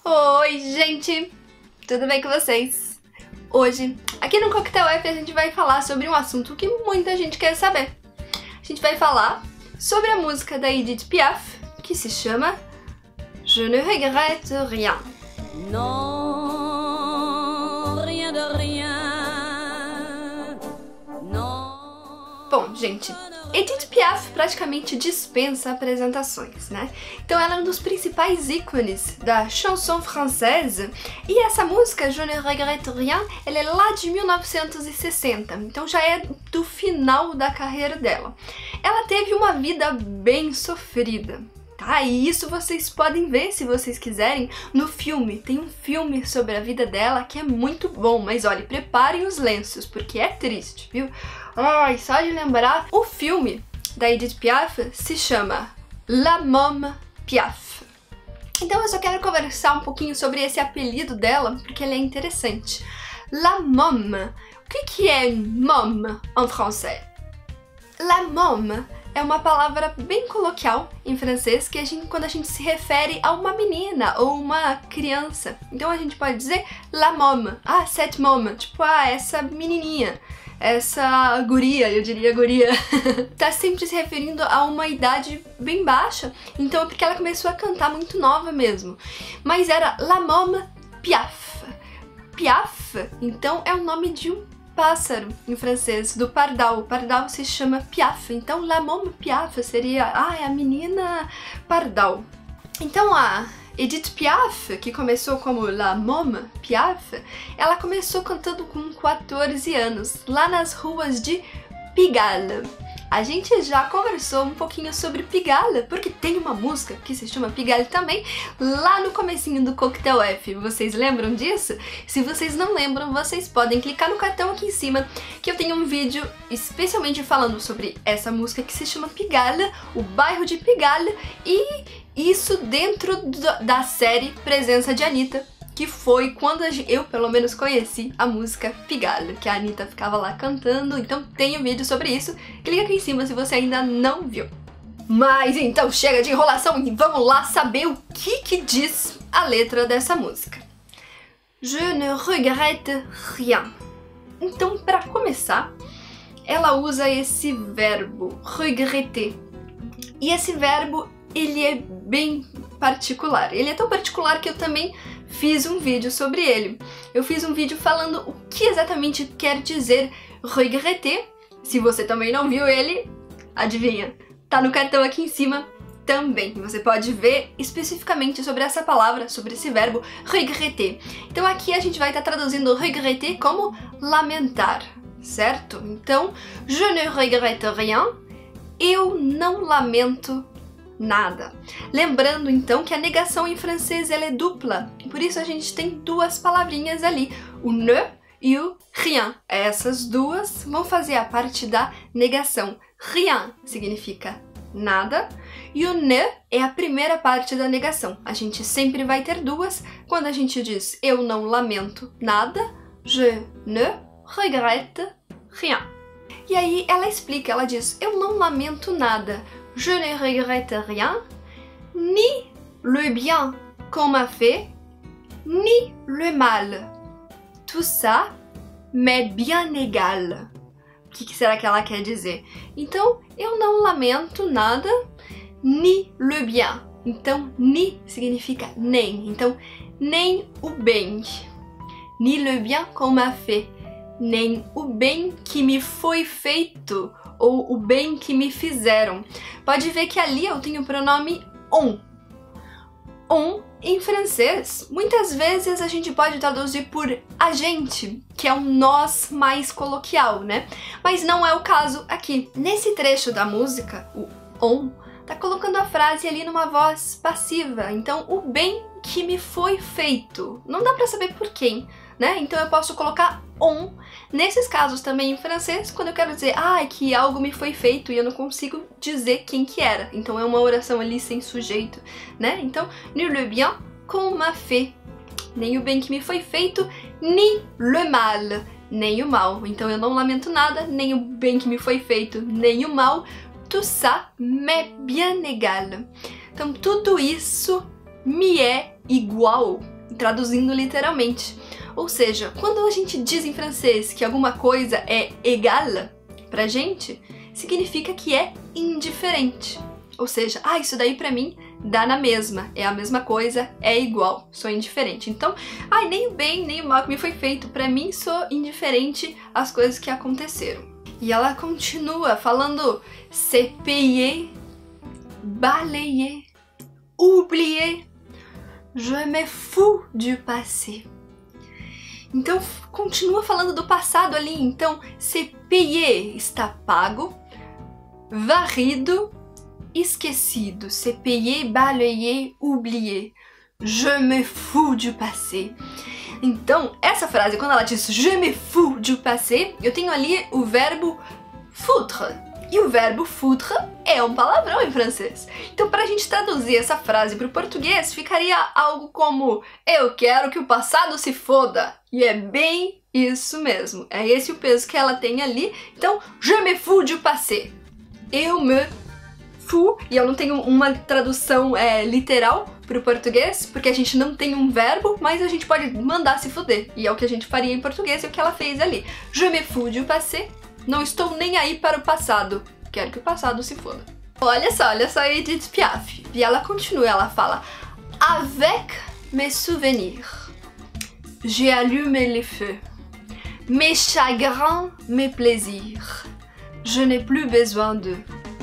Oi, gente! Tudo bem com vocês? Hoje, aqui no Coquetel F, a gente vai falar sobre um assunto que muita gente quer saber. A gente vai falar sobre a música da Edith Piaf, que se chama Je ne regrette rien. Non, rien de rien. Non. Bom, gente, Edith Piaf praticamente dispensa apresentações, né? Então ela é um dos principais ícones da chanson française e essa música, Je ne regrette rien, ela é lá de 1960, então já é do final da carreira dela. Ela teve uma vida bem sofrida, tá? E isso vocês podem ver, se vocês quiserem, no filme. Tem um filme sobre a vida dela que é muito bom, mas olha, preparem os lenços, porque é triste, viu? Ai, só de lembrar, o filme da Edith Piaf se chama La Môme Piaf. Então eu só quero conversar um pouquinho sobre esse apelido dela, porque ele é interessante. La Môme. O que é môme em francês? La Môme é uma palavra bem coloquial em francês que quando a gente se refere a uma menina ou uma criança. Então a gente pode dizer la môme, cette môme, tipo, essa menininha, essa guria, eu diria guria. Tá sempre se referindo a uma idade bem baixa, então é porque ela começou a cantar muito nova mesmo. Mas era La Môme Piaf. Piaf, então, é o nome de um pássaro em francês, do pardal. O pardal se chama Piaf, então La Môme Piaf seria, é a menina pardal. Então a Edith Piaf, que começou como La Môme Piaf, ela começou cantando com 14 anos, lá nas ruas de Pigalle. A gente já conversou um pouquinho sobre Pigalle, porque tem uma música que se chama Pigalle também, lá no comecinho do Coquetel F. Vocês lembram disso? Se vocês não lembram, vocês podem clicar no cartão aqui em cima, que eu tenho um vídeo especialmente falando sobre essa música que se chama Pigalle, o bairro de Pigalle, e isso dentro da série Presença de Anitta, que foi quando eu, pelo menos, conheci a música Pigalle, que a Anitta ficava lá cantando, então tem um vídeo sobre isso, clica aqui em cima se você ainda não viu. Mas então chega de enrolação e vamos lá saber o que diz a letra dessa música. Je ne regrette rien. Então, para começar, ela usa esse verbo, regretter. E esse verbo, ele é bem particular. Ele é tão particular que eu também fiz um vídeo sobre ele. Eu fiz um vídeo falando o que exatamente quer dizer regretter. Se você também não viu ele, adivinha? Tá no cartão aqui em cima também. Você pode ver especificamente sobre essa palavra, sobre esse verbo regretter. Então aqui a gente vai estar traduzindo regretter como lamentar, certo? Então, je ne regrette rien. Eu não lamento nada. Lembrando então que a negação em francês ela é dupla, por isso a gente tem duas palavrinhas ali, o ne e o rien. Essas duas vão fazer a parte da negação. Rien significa nada e o ne é a primeira parte da negação. A gente sempre vai ter duas quando a gente diz eu não lamento nada, je ne regrette rien. E aí ela explica, ela diz eu não lamento nada. Je ne regrette rien, ni le bien qu'on m'a fait, ni le mal. Tout ça m'est bien égal. O que será que ela quer dizer? Então, eu não lamento nada, ni le bien. Então, ni significa nem. Então, nem o bem. Ni le bien qu'on m'a fait. Nem o bem que me foi feito. Ou o bem que me fizeram. Pode ver que ali eu tenho o pronome on. On, em francês, muitas vezes a gente pode traduzir por a gente, que é um nós mais coloquial, né? Mas não é o caso aqui. Nesse trecho da música, o on tá colocando a frase ali numa voz passiva. Então, o bem que me foi feito. Não dá pra saber por quem, né? Então eu posso colocar on. Nesses casos também em francês, quando eu quero dizer que algo me foi feito e eu não consigo dizer quem que era. Então é uma oração ali sem sujeito, né? Então, ni le bien qu'on m'a fait. Nem o bem que me foi feito, ni le mal. Nem o mal. Então eu não lamento nada, nem o bem que me foi feito, nem o mal. Tout ça m'est bien égal. Então tudo isso me é igual. traduzindo literalmente. Ou seja, quando a gente diz em francês que alguma coisa é égal pra gente, significa que é indiferente. Ou seja, isso daí pra mim dá na mesma, é a mesma coisa, é igual, sou indiferente. Então, nem o bem nem o mal que me foi feito, pra mim sou indiferente às coisas que aconteceram. E ela continua falando c'est payer, balayer, oublier, je me fous du passé. Então, continua falando do passado ali. Então, c'est payer, está pago, varrido, esquecido. C'est payer, balayer, oublier, je me fous du passé. Então, essa frase, quando ela diz je me fous du passé, eu tenho ali o verbo foutre. E o verbo foutre é um palavrão em francês. Então, para a gente traduzir essa frase para o português, ficaria algo como eu quero que o passado se foda. E é bem isso mesmo. É esse o peso que ela tem ali. Então, je me fous du passé. Eu me fous. E eu não tenho uma tradução literal para o português, porque a gente não tem um verbo, mas a gente pode mandar se fuder. E é o que a gente faria em português e o que ela fez ali. Je me fous du passé. Não estou nem aí para o passado. Quero que o passado se foda. Olha só a Edith Piaf. E ela continua, ela fala avec mes souvenirs, j'ai allumé les feux, mes chagrins, mes plaisirs, je n'ai plus besoin d'eux.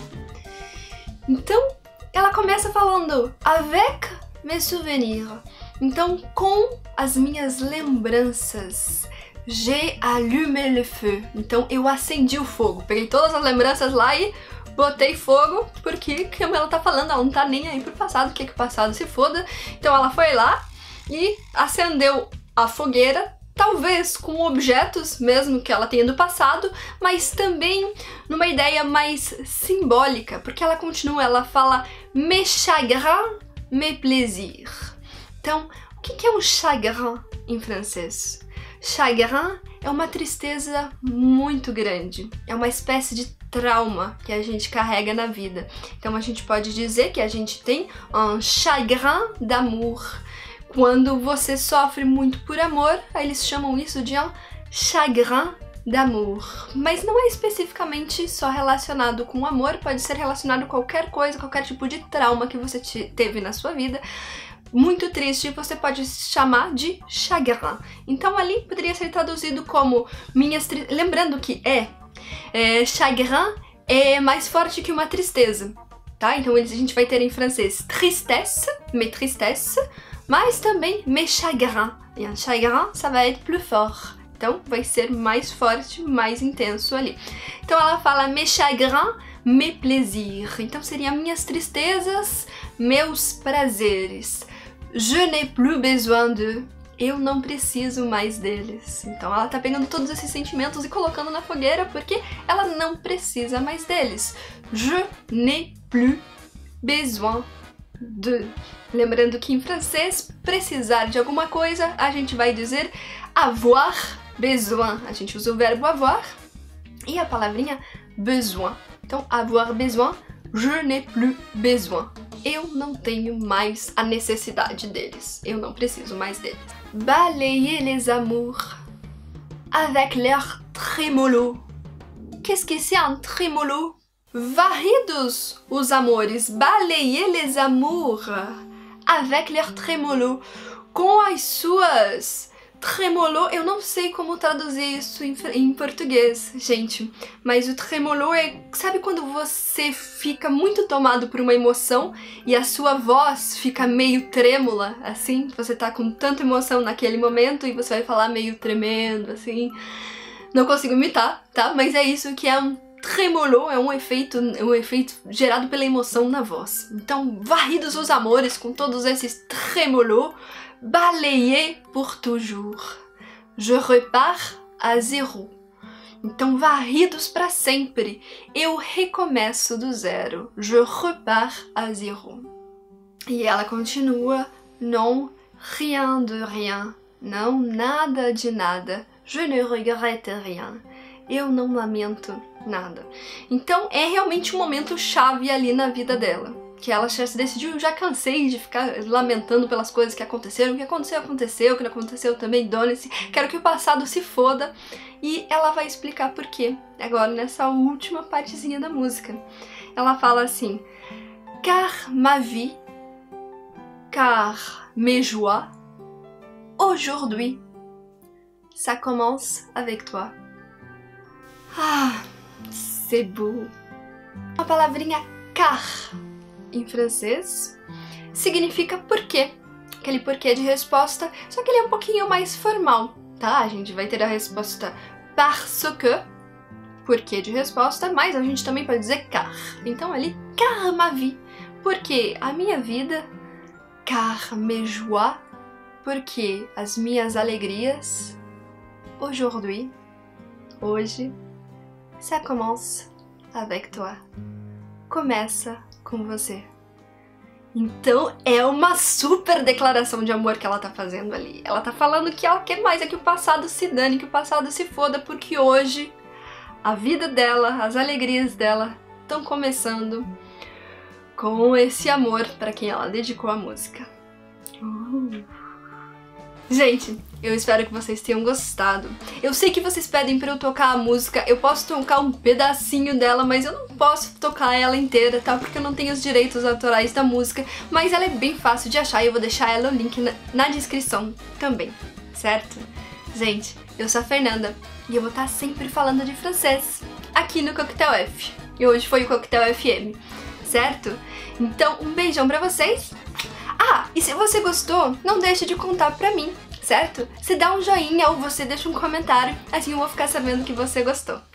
Então, ela começa falando avec mes souvenirs. Então, com as minhas lembranças, j'ai allumé le feu. Então eu acendi o fogo. Peguei todas as lembranças lá e botei fogo, porque, como ela tá falando, ela não tá nem aí pro passado, quer que o passado se foda. Então ela foi lá e acendeu a fogueira, talvez com objetos mesmo que ela tenha do passado, mas também numa ideia mais simbólica, porque ela continua, ela fala mes chagrins, mes plaisirs. Então, o que é um chagrin em francês? Chagrin é uma tristeza muito grande, é uma espécie de trauma que a gente carrega na vida. Então a gente pode dizer que a gente tem um chagrin d'amour. Quando você sofre muito por amor, aí eles chamam isso de um chagrin d'amour. Mas não é especificamente só relacionado com amor, pode ser relacionado com qualquer coisa, qualquer tipo de trauma que você teve na sua vida. Muito triste, você pode chamar de chagrin. Então ali poderia ser traduzido como lembrando que chagrin é mais forte que uma tristeza, tá? Então a gente vai ter em francês tristesse, mes tristesses, mas também mes chagrins. E un chagrin, ça va être plus fort. Então vai ser mais forte, mais intenso ali. Então ela fala mes chagrins, mes plaisirs. Então seria minhas tristezas, meus prazeres. Je n'ai plus besoin d'eux. Eu não preciso mais deles. Então ela tá pegando todos esses sentimentos e colocando na fogueira porque ela não precisa mais deles. Je n'ai plus besoin d'eux. Lembrando que em francês, precisar de alguma coisa, a gente vai dizer avoir besoin. A gente usa o verbo avoir e a palavrinha besoin. Então, avoir besoin, je n'ai plus besoin. Eu não tenho mais a necessidade deles. Eu não preciso mais deles. Balayer les amours avec leur trémolo. Qu'est-ce que c'est un trémolo? Varridos os amores. Balayer les amours avec leur trémolo. Com as suas tremolo, eu não sei como traduzir isso em português, gente, mas o tremolo sabe quando você fica muito tomado por uma emoção e a sua voz fica meio trêmula, assim, você tá com tanta emoção naquele momento e você vai falar meio tremendo, assim, não consigo imitar, tá? Mas é isso que é um tremolo, é um efeito gerado pela emoção na voz. Então, varridos os amores com todos esses tremolo, balayer pour toujours. Je repars à zéro. Então, varridos para sempre. Eu recomeço do zero. Je repars à zéro. E ela continua. Non, rien de rien. Não, nada de nada. Je ne regrette rien. Eu não lamento nada. Então, é realmente um momento chave ali na vida dela. que ela já se decidiu, já cansei de ficar lamentando pelas coisas que aconteceram, o que aconteceu, aconteceu, o que não aconteceu também, dane-se, quero que o passado se foda, e ela vai explicar por quê, agora nessa última partezinha da música. Ela fala assim, car ma vie, car mes joies, aujourd'hui, ça commence avec toi. Ah, c'est beau. A palavrinha car, em francês, significa porquê. Aquele porquê de resposta, só que ele é um pouquinho mais formal, tá? A gente vai ter a resposta parce que, porquê de resposta, mas a gente também pode dizer car. Então ali, car ma vie, porque a minha vida, car mes joies, porque as minhas alegrias, aujourd'hui, hoje, ça commence avec toi. Começa com você. Então é uma super declaração de amor que ela tá fazendo ali. Ela tá falando que ela quer mais é que o passado se dane, que o passado se foda, porque hoje a vida dela, as alegrias dela estão começando com esse amor para quem ela dedicou a música. Gente, eu espero que vocês tenham gostado. Eu sei que vocês pedem pra eu tocar a música, eu posso tocar um pedacinho dela, mas eu não posso tocar ela inteira, tá? Porque eu não tenho os direitos autorais da música, mas ela é bem fácil de achar e eu vou deixar ela o link na descrição também, certo? Gente, eu sou a Fernanda e eu vou estar sempre falando de francês aqui no Coquetel F. E hoje foi o Coquetel FM, certo? Então, um beijão pra vocês. Ah, e se você gostou, não deixe de contar pra mim, certo? Você dá um joinha ou você deixa um comentário, assim eu vou ficar sabendo que você gostou.